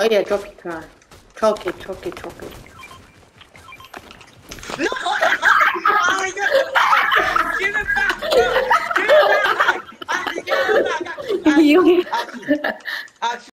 Oh yeah, drop your car. Chalk it, chalk it, chalk it. No! Oh, give it back, bro! Give it back! Actually, give it back! You. Actually,